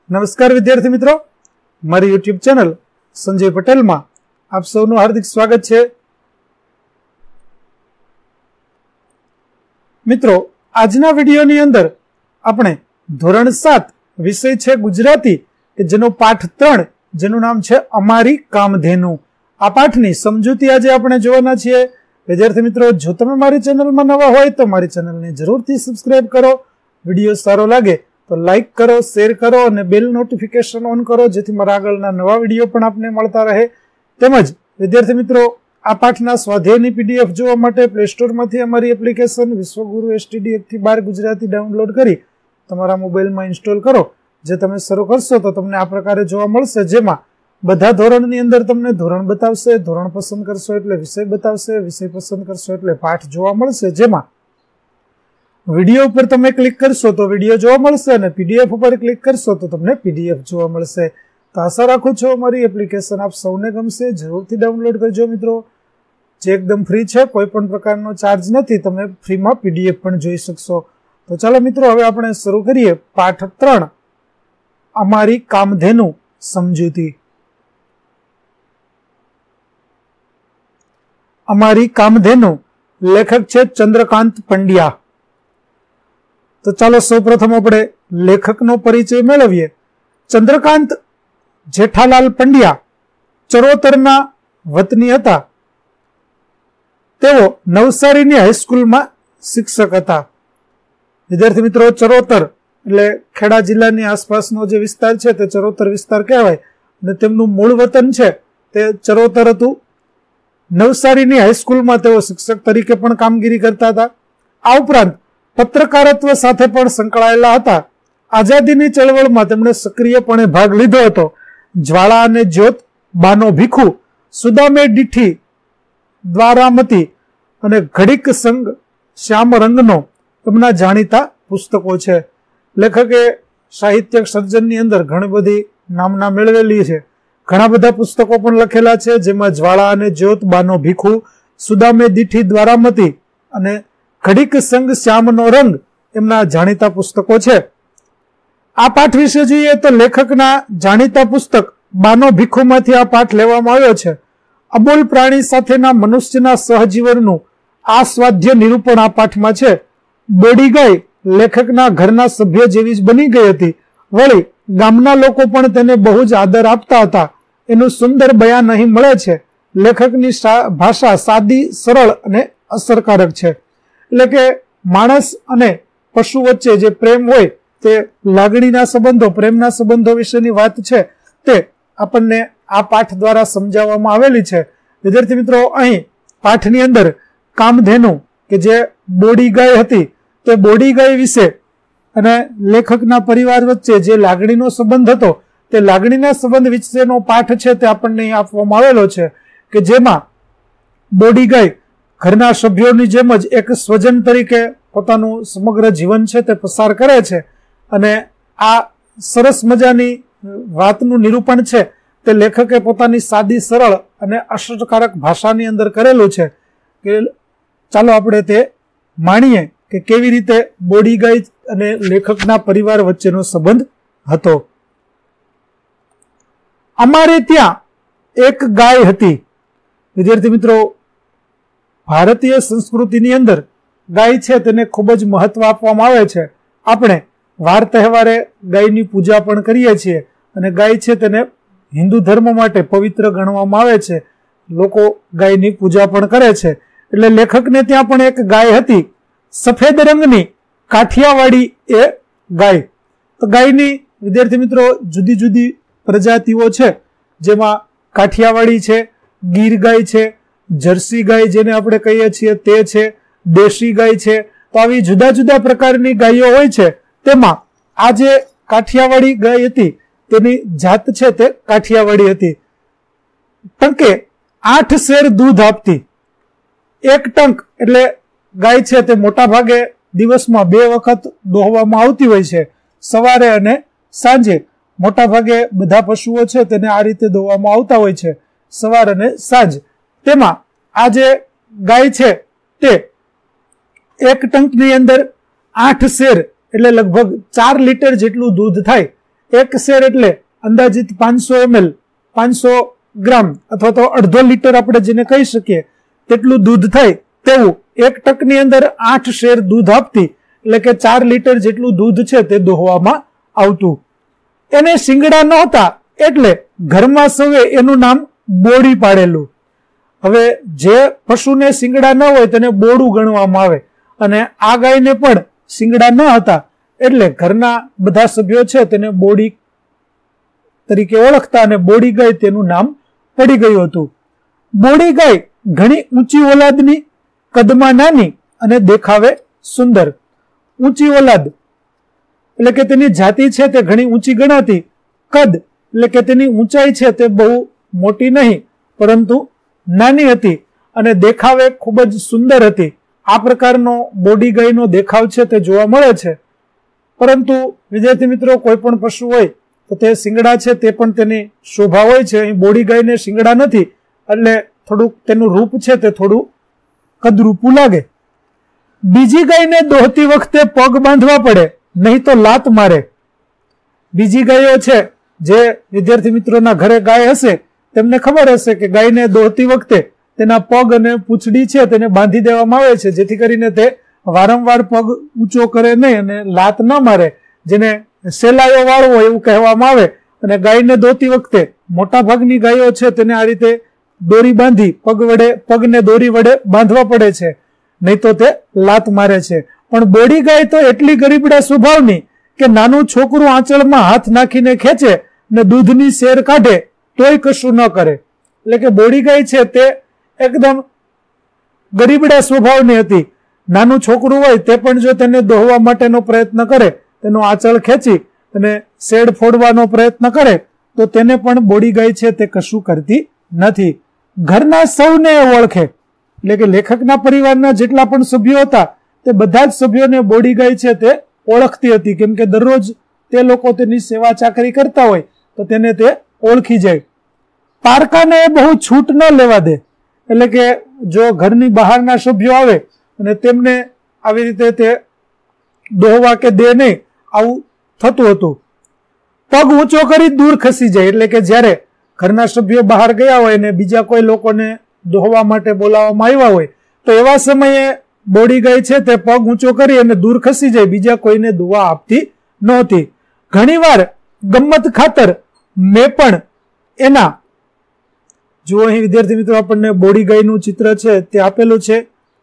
નમસ્કાર વિદ્યાર્થી મિત્રો, મારી યુટ્યુબ ચેનલ સંજય પટેલમાં આપ સૌનું હાર્દિક સ્વાગત છે. મિત્રો, આજના વિડીયોની અંદર આપણે ધોરણ 7 વિષય છે ગુજરાતી કે જેનો પાઠ 3 જેનું નામ છે અમારી કામધેનુ. આ પાઠની સમજૂતી આજે આપણે જોવાના છીએ. વિદ્યાર્થી મિત્રો, જો તમે મારી ચેનલમાં નવા હોય તો મારી ચેનલને જરૂરથી સબસ્ક્રાઇબ કરો. વિડીયો સારો લાગે તો લાઈક કરો, શેર કરો અને બેલ નોટિફિકેશન ઓન કરો, જેથી મારા આગળના નવા વિડીયો પણ આપને મળતા રહે. તેમજ વિદ્યાર્થી મિત્રો, આ પાઠના સ્વાધ્યાયની પીડીએફ જોવા માટે પ્લે સ્ટોરમાંથી અમારી એપ્લિકેશન વિશ્વગુરુ STD 1 થી 12 ગુજરાતી ડાઉનલોડ કરી તમારા મોબાઈલમાં ઇન્સ્ટોલ કરો. જે તમે શરૂ કરશો તો તમને આ પ્રકારે જોવા મળશે, જેમાં બધા ધોરણની અંદર તમને ધોરણ બતાવશે, ધોરણ પસંદ કરશો એટલે વિષય બતાવશે, વિષય પસંદ કરશો એટલે પાઠ જોવા મળશે. જેમાં વિડીયો ઉપર તમે ક્લિક કરશો તો વિડીયો જોવા મળશે અને પીડીએફ ઉપર ક્લિક કરશો તો તમને પીડીએફ જોવા મળશે. તો આશા રાખું છું અમારી એપ્લિકેશન આપ સૌને ગમશે. જરૂરથી ડાઉનલોડ કરજો મિત્રો, જે એકદમ ફ્રી છે, કોઈ પણ પ્રકારનો ચાર્જ નથી. તમે ફ્રીમાં પીડીએફ પણ જોઈ શકશો. તો ચાલો મિત્રો, હવે આપણે શરૂ કરીએ પાઠ 3 અમારી કામધેનુ સમજૂતી. અમારી કામધેનુ લેખક છે ચંદ્રકાંત પંડ્યા. તો ચાલો સૌપ્રથમ આપણે લેખકનો પરિચય મેળવીએ. ચંદ્રકાંત જેઠાલાલ પંડ્યા ચરોતરના વતની હતા. તેઓ નવસારીની હાઈસ્કૂલમાં શિક્ષક હતા. વિદ્યાર્થી મિત્રો, ચરોતર એટલે ખેડા જિલ્લાની આસપાસનો જે વિસ્તાર છે તે ચરોતર વિસ્તાર કહેવાય અને તેમનું મૂળ વતન છે તે ચરોતર હતું. નવસારીની હાઈસ્કૂલમાં તેઓ શિક્ષક તરીકે પણ કામગીરી કરતા હતા. આ ઉપરાંત પત્રકારત્વ સાથે પણ સંકળાયેલા હતા. આઝાદીની ચળવળમાં તેમણે સક્રિયપણે ભાગ લીધો હતો. જ્વાળા અને જ્યોત, બાનો ભીખુ, સુદામે દીઠી, દ્વારામતી અને ઘડીક સંગ શ્યામ રંગનો તેમના જાણીતા પુસ્તકો છે. લેખકે સાહિત્યક સર્જનની અંદર ઘણી બધી નામના મેળવેલી છે. ઘણા બધા પુસ્તકો પણ લખેલા છે, જેમાં જ્વાળા અને જ્યોત, બાનો ભીખુ, સુદામે દીઠી, દ્વારામતી અને ઘડીક સંગ શ્યામનો રંગ એમના જાણીતા પુસ્તકો છે. આ પાઠ વિશે જોઈએ તો લેખકના જાણીતા પુસ્તક બાનો ભીખુમાંથી આ પાઠ લેવામાં આવ્યો છે. અબોલ પ્રાણી સાથેના મનુષ્યના સહજીવનનું આસ્વાદ્ય નિરૂપણ આ પાઠમાં છે. બોડી ગાય લેખકના ઘરના સભ્ય જેવી જ બની ગઈ હતી. વળી ગામના લોકો પણ તેને બહુ જ આદર આપતા હતા. એનું સુંદર બયાન અહીં મળે છે. લેખકની ભાષા સાદી, સરળ અને અસરકારક છે. એટલે કે માણસ અને પશુ વચ્ચે જે પ્રેમ હોય તે લાગણીના સંબંધો, પ્રેમના સંબંધો વિશેની વાત છે તે આપણને આ પાઠ દ્વારા સમજાવવામાં આવેલી છે. વિદ્યાર્થી મિત્રો, અહીં પાઠની અંદર કામધેનુ કે જે બોડી ગાય હતી તે બોડી ગાય વિશે અને લેખકના પરિવાર વચ્ચે જે લાગણીનો સંબંધ હતો તે લાગણીના સંબંધ વિશેનો પાઠ છે તે આપણને અહીં આપવામાં આવેલો છે, કે જેમાં બોડી ગાય ઘરના સભ્યોની જેમ જ એક સ્વજન તરીકે પોતાનું સમગ્ર જીવન છે તે પસાર કરે છે. અને આ સરસ મજાની વાતનું નિરૂપણ છે તે લેખકે પોતાની સાદી, સરળ અને અસરકારક ભાષાની અંદર કરેલું છે. કે ચાલો આપણે તે માણીએ કે કેવી રીતે બોડી ગાય અને લેખકના પરિવાર વચ્ચેનો સંબંધ હતો. અમારે ત્યાં એક ગાય હતી. વિદ્યાર્થી મિત્રો, ભારતીય સંસ્કૃતિની અંદર ગાય છે તેને ખૂબ જ મહત્વ આપવામાં આવે છે. આપણે વાર તહેવારે ગાયની પૂજા પણ કરીએ છીએ અને ગાય છે તેને હિન્દુ ધર્મ માટે પવિત્ર ગણવામાં આવે છે. લોકો ગાયની પૂજા પણ કરે છે. એટલે લેખકને ત્યાં પણ એક ગાય હતી, સફેદ રંગની કાઠિયાવાડી એ ગાય. તો ગાયની વિદ્યાર્થી મિત્રો જુદી જુદી પ્રજાતિઓ છે, જેમાં કાઠિયાવાડી છે, ગીર ગાય છે, જર્સી ગાય જેને આપણે કહીએ છીએ તે છે, દેશી ગાય છે. તો આવી જુદા જુદા પ્રકારની ગાયો હોય છે. તેમાં આ જે કાઠિયાવાડી ગાય હતી તેની જાત છે તે કાઠિયાવાડી હતી. ટંકે 8 શેર દૂધ આપતી. એક ટંક એટલે ગાય છે તે મોટા ભાગે દિવસમાં 2 વખત દોહવામાં આવતી હોય છે, સવારે અને સાંજે. મોટા ભાગે બધા પશુઓ છે તેને આ રીતે દોહવામાં આવતા હોય છે, સવાર અને સાંજ. તેમાં આ જે ગાય છે તે એક ટંકની અંદર 8 શેર એટલે લગભગ 4 લીટર જેટલું દૂધ થાય એક શેર એટલે અંદાજિત 500 ml 500 ગ્રામ અથવા તો અડધો લીટર આપણે જેને કહી શકીએ તેટલું દૂધ થાય તેવું 1 ટકની અંદર 8 શેર દૂધ આપતી, એટલે કે 4 લીટર જેટલું દૂધ છે તે દોહવામાં આવતું. એને શિંગડા નહોતા એટલે ઘરમાં સૌએ એનું નામ બોડી પાડેલું. હવે જે પશુને શિંગડા ન હોય તેને બોડું ગણવામાં આવે, અને આ ગાયને પણ શિંગડા ન હતા એટલે ઘરના બધા સભ્યો છે તેને બોડી તરીકે ઓળખતા અને બોડી ગાય તેનું નામ પડી ગયું હતું. બોડી ગાય ઘણી ઊંચી ઓલાદની, કદમાં નાની અને દેખાવે સુંદર. ઊંચી ઓલાદ એટલે કે તેની જાતિ છે તે ઘણી ઊંચી ગણાતી. કદ એટલે કે તેની ઊંચાઈ છે તે બહુ મોટી નહીં પરંતુ નાની હતી અને દેખાવે ખૂબ જ સુંદર હતી. આ પ્રકારનો બોડી ગાયનો દેખાવ છે તે જોવા મળે છે. પરંતુ વિદ્યાર્થી મિત્રો, કોઈ પણ પશુ હોય તો તે શિંગડા છે તે પણ તેની શોભા હોય છે. અહીં બોડી ગાયને શિંગડા નથી એટલે થોડુંક તેનું રૂપ છે તે થોડું કદરૂપું લાગે. બીજી ગાયને દોહતી વખતે પગ બાંધવા પડે, નહીં તો લાત મારે. બીજી ગાયો છે, જે વિદ્યાર્થી મિત્રોના ઘરે ગાય હશે તેમને ખબર હશે કે ગાયને દોહતી વખતે તેના પગ અને પૂંછડી છે તેને બાંધી દેવામાં આવે છે, જેથી કરીને તે વારંવાર પગ ઊંચો કરે નહીં અને લાત ન મારે, જેને સેલાયો વાળવો એવું કહેવામાં આવે. અને ગાયને દોતી વખતે મોટા ભાગની ગાયો છે તેને આ રીતે દોરી બાંધી પગને દોરી વડે બાંધવા પડે છે, નહીં તો તે લાત મારે છે. પણ બોડી ગાય તો એટલી ગરીબડા સ્વભાવની કે નાનું છોકરું આંચળમાં હાથ નાખીને ખેંચે ને દૂધની શેર કાઢે તોય કશું ન કરે. એટલે કે બોડી ગાય છે તે એકદમ ગરીબડા સ્વભાવની હતી. નાનું છોકરું હોય તે પણ જો તેને દોહવા માટેનો પ્રયત્ન કરે, તેનો આંચળ ખેંચી અને શેડ ફોડવાનો પ્રયત્ન કરે તો તેને પણ બોડી ગાય છે તે કશું કરતી નથી. ઘરના સૌને ઓળખે, એટલે કે લેખકના પરિવારના જેટલા પણ સભ્યો હતા તે બધા જ સભ્યોને બોડી ગાય છે તે ઓળખતી હતી, કેમ કે દરરોજ તે લોકો તેની સેવા ચાકરી કરતા હોય તો તેને તે ઓળખી જાય. પારકાને બહુ છૂટ ન લેવા દે, એટલે કે જો ઘરની બહારના સભ્યો આવે અને તેમને આવી રીતે તે દોહવા કે દે નહીં, આવું થતું હતું. પગ ઊંચો કરી દૂર ખસી જાય, એટલે કે જ્યારે ઘરના સભ્યો બહાર ગયા હોય અને બીજા કોઈ લોકોને દોહવા માટે બોલાવવામાં આવ્યા હોય તો એવા સમયે બોડી ગાય છે તે પગ ઊંચો કરી અને દૂર ખસી જાય, બીજા કોઈને દુઆ આપતી નહોતી. ઘણીવાર ગમ્મત ખાતર મેં પણ એના, જો અહીં વિદ્યાર્થી મિત્રો આપણને બોડી ગાયનું ચિત્ર છે તે આપેલું છે,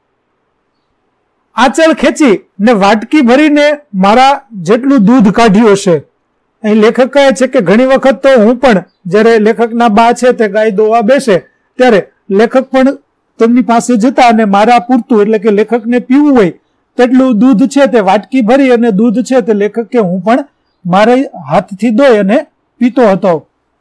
આંચળ ખેંચી ને વાટકી ભરીને મારા જેટલું દૂધ કાઢ્યું હશે. અહીં લેખક કહે છે કે ઘણી વખત તો હું પણ જ્યારે લેખકના બા છે તે ગાય દોવા બેસે ત્યારે લેખક પણ તેમની પાસે જતા અને મારા પૂરતું, એટલે કે લેખકને પીવું હોય તેટલું દૂધ છે તે વાટકી ભરી અને દૂધ છે તે લેખક કે હું પણ મારા હાથથી દોઈ અને પીતો હતો.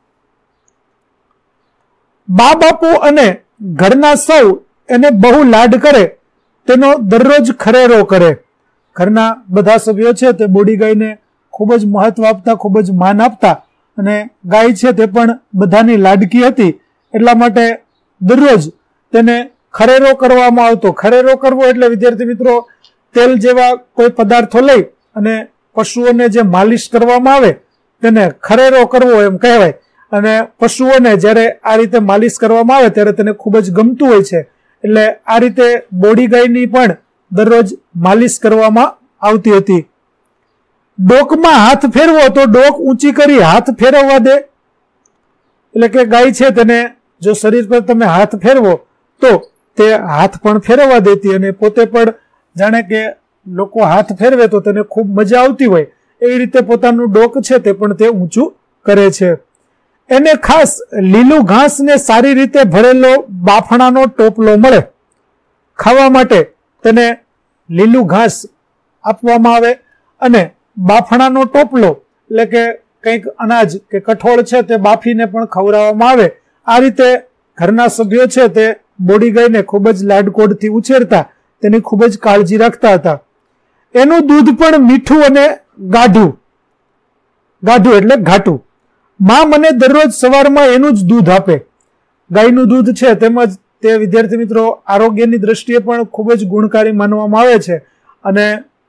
બા બાપુ અને ઘરના સૌ એને બહુ લાડ કરે, તેનો દરરોજ ખરેરો કરે. ઘરના બધા સભ્યો છે તે બોડી ગાયને ખૂબ જ મહત્વ આપતા, ખૂબ જ માન આપતા અને ગાય છે તે પણ બધાની લાડકી હતી, એટલા માટે દરરોજ તેને ખરેરો કરવામાં આવતો. ખરેરો કરવો એટલે વિદ્યાર્થી મિત્રો તેલ જેવા કોઈ પદાર્થો લઈ અને પશુઓને જે માલિશ કરવામાં આવે તેને ખરેરો કરવો એમ કહેવાય. અને પશુઓને જ્યારે આ રીતે માલિશ કરવામાં આવે ત્યારે તેને ખૂબ જ ગમતું હોય છે, એટલે આ રીતે બોડી ગાયની પણ દરરોજ માલિશ કરવામાં આવતી હતી. ડોકમાં હાથ ફેરવો તો ડોક ઊંચી કરી હાથ ફેરવવા દે, એટલે કે ગાય છે તેને જો શરીર પર તમે હાથ ફેરવો તો તે હાથ પણ ફેરવવા દેતી અને પોતે પણ જાણે કે લોકો હાથ ફેરવે તો તેને ખૂબ મજા આવતી હોય એવી રીતે પોતાનું ડોક છે તે પણ તે ઊંચું કરે છે. એને ખાસ લીલું ઘાસ ને સારી રીતે ભરેલો બાફણાનો ટોપલો મળે. ખાવા માટે તેને લીલું ઘાસ આપવામાં આવે અને બાફણાનો ટોપલો એટલે કે કંઈક અનાજ કે કઠોળ છે તે બાફીને પણ ખવડાવવામાં આવે. આ રીતે ઘરના સભ્યો છે તે બોડી ગાયને ખૂબ જ લાડકોડથી ઉછેરતા, તેની ખૂબ જ કાળજી રાખતા હતા. એનું દૂધ પણ મીઠું અને ગાઢું, ગાઢું એટલે ઘાટું. માં મને દરરોજ સવારમાં એનું જ દૂધ આપે. ગાયનું દૂધ છે તેમજ તે વિદ્યાર્થી મિત્રો આરોગ્યની દ્રષ્ટિએ પણ ખૂબ જ ગુણકારી માનવામાં આવે છે અને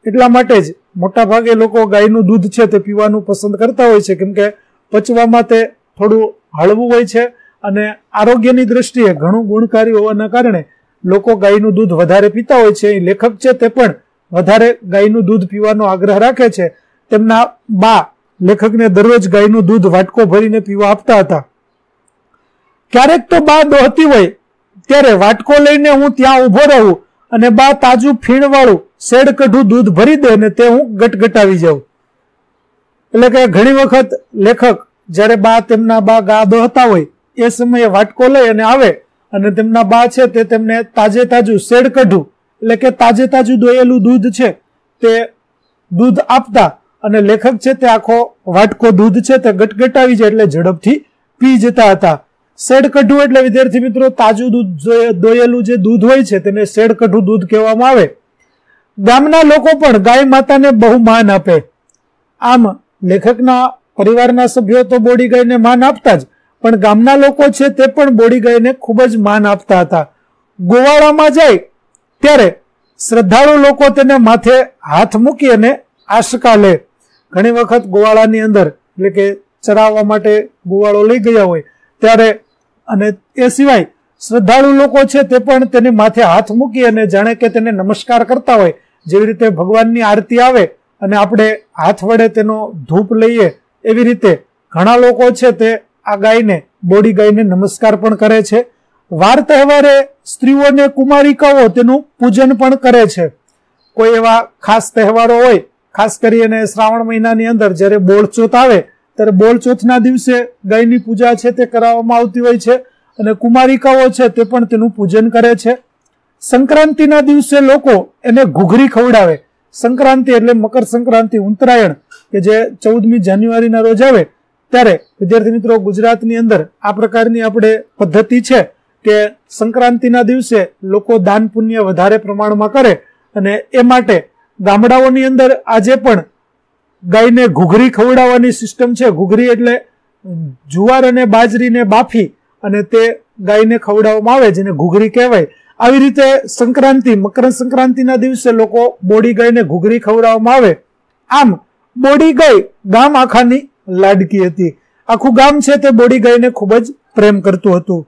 એટલા માટે જ મોટા ભાગે લોકો ગાયનું દૂધ છે તે પીવાનું પસંદ કરતા હોય છે, કેમ કે પચવામાં તે થોડું હળવું હોય છે અને આરોગ્યની દ્રષ્ટિએ ઘણું ગુણકારી હોવાના કારણે લોકો ગાયનું દૂધ વધારે પીતા હોય છે. લેખક છે તે પણ વધારે ગાયનું દૂધ પીવાનો આગ્રહ રાખે છે. તેમના બા લેખકને દરરોજ ગાયનું દૂધ વાટકો ભરીને પીવા આપતા હતા. ક્યારેક તો બા દોહતી હોય ત્યારે વાટકો લઈને હું ત્યાં ઉભો રહું અને બા તાજું ફીણવાળું શેડ કઢું દૂધ ભરી દે ને તે હું ગટગટાવી જાઉં. એટલે કે ઘણી વખત લેખક જ્યારે તેમના બા ગા દોહતા હોય એ સમયે વાટકો લઈ અને આવે અને તેમના બા છે તે તેમને તાજે તાજું શેડ કઢું એટલે કે તાજે તાજું દોયેલું દૂધ છે તે દૂધ આપતા અને લેખક છે તે આખો વાટકો દૂધ છે તે ગટગટાવી જાય એટલે ઝડપથી પી જતા હતા. શેડ કઢું એટલે વિદ્યાર્થી મિત્રો તાજું દૂધ દોયેલું જે દૂધ હોય છે તેને શેડ કઢું દૂધ કહેવામાં આવે. ગામના લોકો પણ ગાય માતાને બહુ માન આપે. આમ લેખકના પરિવારના સભ્યો તો બોડી ગાયને માન આપતા જ, પણ ગામના લોકો છે તે પણ બોડી ગાયને ખૂબ જ માન આપતા હતા. ગોવાળામાં જાય ત્યારે શ્રદ્ધાળુ લોકો તેને માથે હાથ મૂકી અને આશકા લે. ઘણી વખત ગોવાળાની અંદર એટલે કે ચરાવવા માટે ગોવાળો લઈ ગયા હોય ત્યારે અને એ સિવાય શ્રદ્ધાળુ લોકો છે તે પણ તેની માથે હાથ મૂકી અને જાણે કે તેને નમસ્કાર કરતા હોય. જેવી રીતે ભગવાનની આરતી આવે અને આપણે હાથ વડે તેનો ધૂપ લઈએ એવી રીતે ઘણા લોકો છે તે આ ગાયને બોડી ગાયને નમસ્કાર પણ કરે છે. વાર તહેવારે સ્ત્રીઓને કુમારિકાઓ તેનું પૂજન પણ કરે છે. કોઈ એવા ખાસ તહેવારો હોય, ખાસ કરીને શ્રાવણ મહિનાની અંદર જ્યારે બોળચોથ આવે ત્યારે બોળચોથના દિવસે ગાયની પૂજા છે તે કરાવવામાં આવતી હોય છે અને કુમારિકાઓ છે તે પણ તેનું પૂજન કરે છે. સંક્રાંતિના દિવસે લોકો એને ઘૂઘરી ખવડાવે. સંક્રાંતિ એટલે મકર સંક્રાંતિ, ઉત્તરાયણ કે જે 14મી જાન્યુઆરીના રોજ આવે ત્યારે વિદ્યાર્થી મિત્રો ગુજરાતની અંદર આ પ્રકારની આપણે પદ્ધતિ છે કે સંક્રાંતિના દિવસે લોકો દાન પુણ્ય વધારે પ્રમાણમાં કરે અને એ માટે ગામડાઓની અંદર આજે પણ ગાયને ઘૂઘરી ખવડાવવાની સિસ્ટમ છે. ઘૂઘરી એટલે જુવાર અને બાજરીને બાફી અને તે ગાયને ખવડાવવામાં આવે જેને ઘૂઘરી કહેવાય. આવી રીતે સંક્રાંતિ મકર સંક્રાંતિના દિવસે લોકો બોડી ગાયને ઘૂઘરી ખવડાવવામાં આવે. આમ બોડી ગાય ગામ આખાની લાડકી હતી. આખું ગામ છે તે બોડી ગાયને ખૂબ જ પ્રેમ કરતું હતું.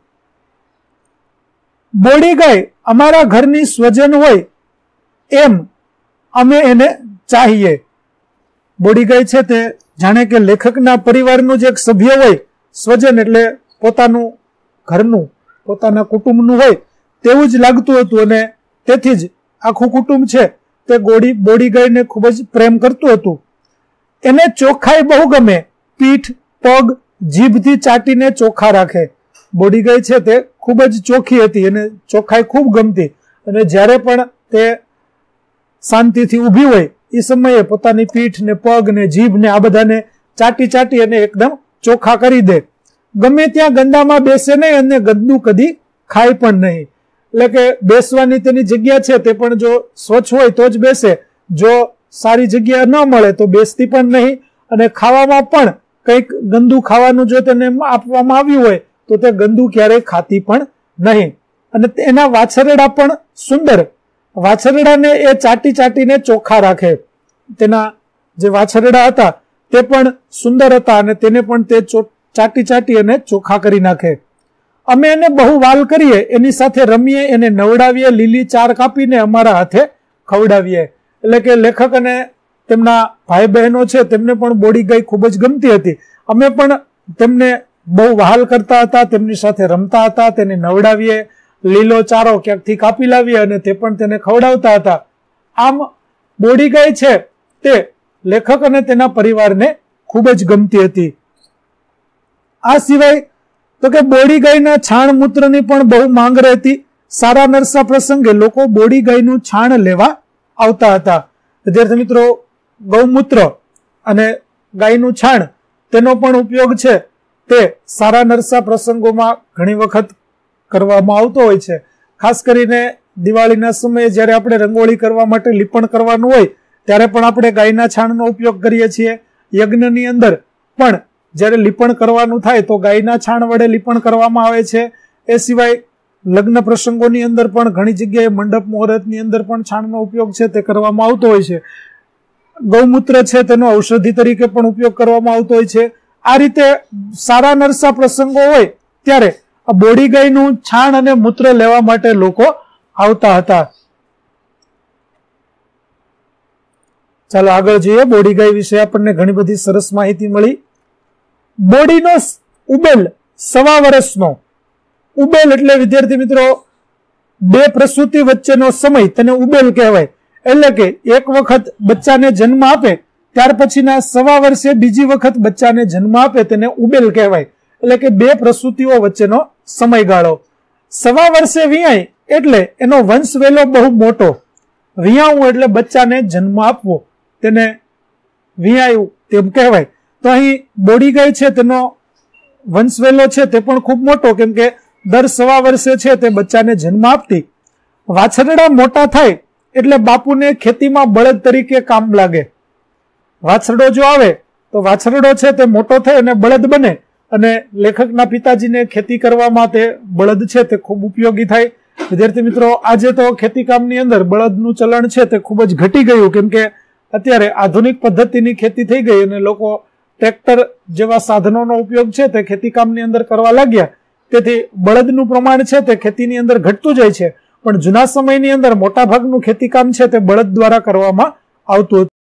બોડી ગાય અમારા ઘરની સ્વજન હોય એમ અમે એને ચાહીએ. બોડી ગાય છે તે જાણે કે લેખકના પરિવારનું જે એક સભ્ય હોય, સ્વજન એટલે પોતાનું ઘરનું પોતાના કુટુંબનું હોય તેવું જ લાગતું હતું અને તેથી જ આખું કુટુંબ છે તે બોડી ગાયને ખૂબ જ પ્રેમ કરતું હતું. એને ચોખ્ખાઈ બહુ ગમે. પીઠ, પગ, જીભથી ચાટીને ચોખ્ખા રાખે. બોડી ગાય છે તે ખૂબ જ ચોખ્ખી હતી અને ચોખ્ખાઈ ખૂબ ગમતી અને જ્યારે પણ તે શાંતિથી ઊભી હોય એ સમયે પોતાની પીઠ ને પગ ને જીભ ને આ બધાને ચાટી ચાટી અને એકદમ ચોખ્ખા કરી દે. ગમે ત્યાં ગંદામાં બેસે નહીં અને ગંદુ કદી ખાય પણ નહીં. એટલે કે બેસવાની તેની જગ્યા છે તે પણ જો સ્વચ્છ હોય તો જ બેસે, જો સારી જગ્યા ન મળે તો બેસતી પણ નહીં અને ખાવામાં પણ કંઈક ગંદુ ખાવાનું જો તેને આપવામાં આવ્યું હોય તો તે ગંદુ ક્યારેય ખાતી પણ નહીં. અને એના વાછરડા પણ સુંદર. વાછરડાને એ ચાટી ચાટીને ચોખ્ખા રાખે. તેના જે વાછરડા હતા તે પણ સુંદર હતા અને તેને પણ તે ચાટી ચાટી અને ચોખ્ખા કરી નાખે. અમે એને બહુ વાલ કરીએ, એની સાથે રમીએ, એને નવડાવીએ, લીલી ચાર કાપીને અમારા હાથે ખવડાવીએ. એટલે કે લેખક અને તેમના ભાઈ બહેનો છે તેમને પણ બોડી ગાય ખૂબ જ ગમતી હતી. અમે પણ તેમને બહુ વહાલ કરતા હતા, તેમની સાથે રમતા હતા, તેને નવડાવીએ, લીલો ચારો ક્યાંકથી કાપી લાવીએ અને તે પણ તેને ખવડાવતા હતા. આમ બોડી ગાય છે તે લેખક અને તેના પરિવારને ખૂબ જ ગમતી હતી. આ સિવાય તો કે બોડી ગાયના છાણ મૂત્રની પણ બહુ માંગ રહેતી. સારા નરસા પ્રસંગે લોકો બોડી ગાયનું છાણ લેવા આવતા હતા. વિદ્યાર્થી મિત્રો, ગૌમૂત્ર અને ગાયનું છાણ તેનો પણ ઉપયોગ છે તે સારા નરસા પ્રસંગોમાં ઘણી વખત કરવામાં આવતો હોય છે. ખાસ કરીને દિવાળીના સમયે જ્યારે આપણે રંગોળી કરવા માટે લીપણ કરવાનું હોય ત્યારે પણ આપણે ગાયના છાણનો ઉપયોગ કરીએ છીએ. યજ્ઞની અંદર પણ જ્યારે લીપણ કરવાનું થાય તો ગાયના છાણ વડે લીપણ કરવામાં આવે છે. એ સિવાય લગ્ન પ્રસંગોની અંદર પણ ઘણી જગ્યાએ મંડપ મુહૂર્તની અંદર પણ છાણનો ઉપયોગ છે તે કરવામાં આવતો હોય છે. ગૌમૂત્ર છે તેનો ઔષધિ તરીકે પણ ઉપયોગ કરવામાં આવતો હોય છે. આ રીતે સારા નરસા પ્રસંગો હોય ત્યારે આ બોડી ગાયનું છાણ અને મૂત્ર લેવા માટે લોકો આવતા હતા. ચાલો આગળ જોઈએ. બોડી ગાય વિશે આપણને ઘણી બધી સરસ માહિતી મળી. બોડીનો ઉબેલ 1.25 વર્ષનો. ઉબેલ એટલે વિદ્યાર્થી મિત્રો 2 પ્રસૂતિ વચ્ચેનો સમય, તેને ઉબેલ કહેવાય. એટલે કે એક વખત બચ્ચાને જન્મ આપે ત્યાર પછીના 1.25 વર્ષે બીજી વખત બચ્ચાને જન્મ આપે તેને ઉબેલ કહેવાય. એટલે કે 2 પ્રસૂતિઓ વચ્ચેનો સમયગાળો. 1.25 વર્ષે વિયાય એટલે એનો વંશવેલો બહુ મોટો. વિયાવું એટલે બચ્ચાને જન્મ આપવો, તેને વિયાયું તેમ કહેવાય. તો અહીં બોડી ગાય છે તેનો વંશવેલો છે તે પણ ખૂબ મોટો, કેમ કે દર 1.25 વર્ષે છે તે બચ્ચાને જન્મ આપતી. વાછરડા મોટા થાય એટલે બાપુને ખેતીમાં બળદ તરીકે કામ લાગે. વાછરડો જો આવે તો વાછરડો છે તે મોટો થાય અને બળદ બને, અને લેખકના પિતાજીને ખેતી કરવામાં તે બળદ છે તે ખૂબ ઉપયોગી થાય. વિદ્યાર્થી મિત્રો, આજે તો ખેતી કામની અંદર બળદનું ચલણ છે તે ખૂબ જ ઘટી ગયું, કેમ કે અત્યારે આધુનિક પદ્ધતિની ખેતી થઈ ગઈ અને લોકો ટ્રેક્ટર જેવા સાધનોનો ઉપયોગ છે તે ખેતી કામની અંદર કરવા લાગ્યા. તેથી બળદનું પ્રમાણ છે તે ખેતીની અંદર ઘટતું જાય છે. પણ જૂના સમયની અંદર મોટા ભાગનું ખેતીકામ છે તે બળદ દ્વારા કરવામાં આવતું હતું.